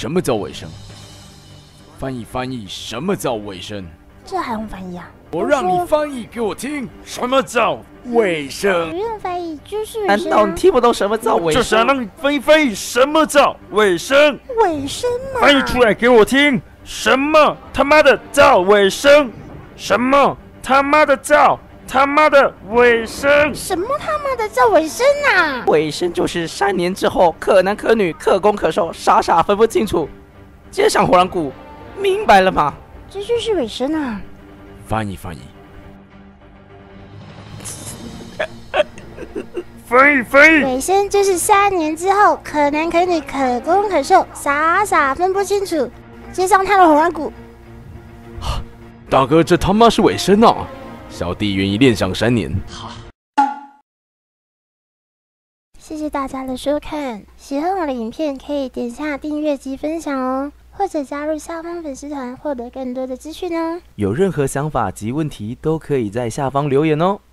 什么叫尾声？翻译，什么叫尾声？ 这还用翻译啊？ 我让你翻译给我听，什么叫尾声？ 不用翻译就是尾难声道你听不懂什么叫尾就是要声？ 让你翻译什么叫尾声， 尾声嘛？ 翻译出来给我听，什么他妈的叫尾声？什么他妈的叫他妈的尾声？ 什么他妈的叫尾声啊？ 尾声就是3年之后可男可女、可攻可受，傻傻分不清楚。接上火狼谷，明白了吗？ 这就是尾声啊！ 翻译， 翻译， 尾声就是3年之后可男可女、可攻可受，傻傻分不清楚。接上他的火狼谷。 大哥，这他妈是尾声啊！小弟愿意练上3年。 谢谢大家的收看，喜欢我的影片可以点下订阅及分享哦，或者加入下方粉丝团获得更多的资讯哦。 有任何想法及问题都可以在下方留言哦。